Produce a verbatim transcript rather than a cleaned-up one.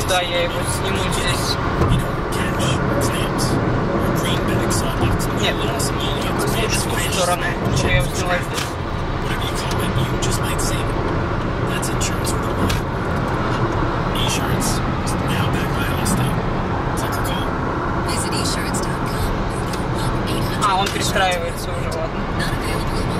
Да, я его сниму здесь. Нет, лучше в ту сторону, что я взяла здесь. А, он перестраивается уже, ладно.